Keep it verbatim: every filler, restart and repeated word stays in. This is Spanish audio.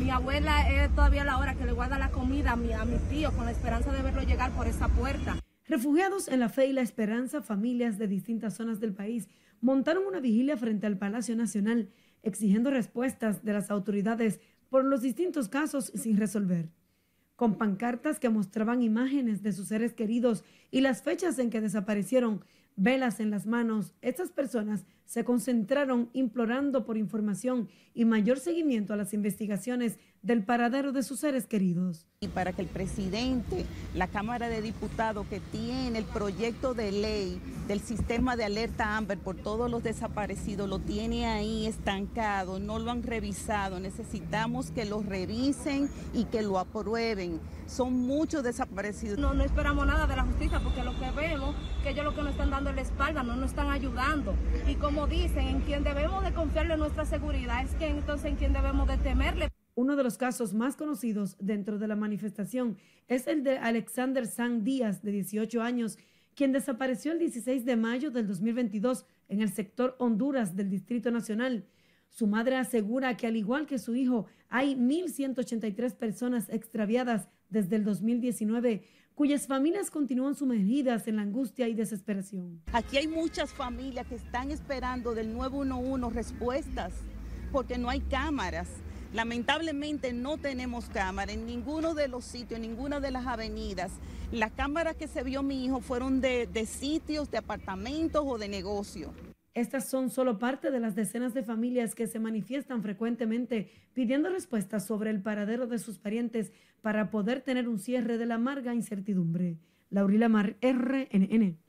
Mi abuela es todavía la hora que le guarda la comida a mi, a mi tío con la esperanza de verlo llegar por esa puerta. Refugiados en la fe y la esperanza, familias de distintas zonas del país montaron una vigilia frente al Palacio Nacional, exigiendo respuestas de las autoridades por los distintos casos sin resolver. Con pancartas que mostraban imágenes de sus seres queridos y las fechas en que desaparecieron, velas en las manos, estas personas se concentraron implorando por información y mayor seguimiento a las investigaciones del paradero de sus seres queridos. Y para que el presidente, la Cámara de Diputados que tiene el proyecto de ley del sistema de alerta Amber por todos los desaparecidos, lo tiene ahí estancado, no lo han revisado, necesitamos que lo revisen y que lo aprueben. Son muchos desaparecidos. No, no esperamos nada de la justicia porque lo que vemos que ellos lo que nos están dando es la espalda, no nos están ayudando. Y como dicen, en quien debemos de confiarle nuestra seguridad es que entonces en quien debemos de temerle. Uno de los casos más conocidos dentro de la manifestación es el de Alexander San Díaz, de dieciocho años, quien desapareció el dieciséis de mayo del dos mil veintidós en el sector Honduras del Distrito Nacional. Su madre asegura que, al igual que su hijo, hay mil ciento ochenta y tres personas extraviadas desde el dos mil diecinueve, cuyas familias continúan sumergidas en la angustia y desesperación. Aquí hay muchas familias que están esperando del nueve uno uno respuestas porque no hay cámaras. Lamentablemente no tenemos cámara en ninguno de los sitios, en ninguna de las avenidas. Las cámaras que se vio mi hijo fueron de, de sitios, de apartamentos o de negocios. Estas son solo parte de las decenas de familias que se manifiestan frecuentemente pidiendo respuestas sobre el paradero de sus parientes para poder tener un cierre de la amarga incertidumbre. Laurila Mar, R N N.